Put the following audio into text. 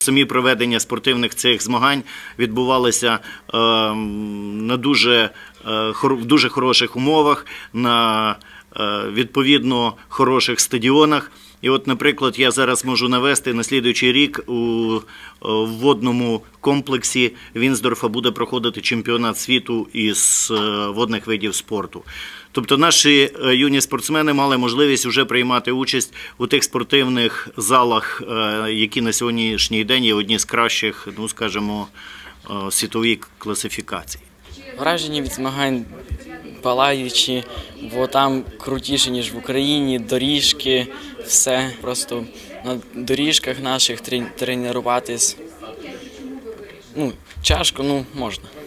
Самі проведення спортивних цих змагань відбувалися в дуже хороших умовах, на відповідно хороших стадіонах. І от, наприклад, я зараз можу навести, на слідуючий рік у водному комплексі Вінздорфа буде проходити чемпіонат світу із водних видів спорту. Тобто наші юні спортсмени мали можливість вже приймати участь у тих спортивних залах, які на сьогоднішній день є одні з кращих, ну, скажімо, світовій класифікації. Враження від змагань палаючі, бо там крутіше, ніж в Україні, доріжки, все. Просто на доріжках наших тренуватись, ну, тяжко, ну, можна.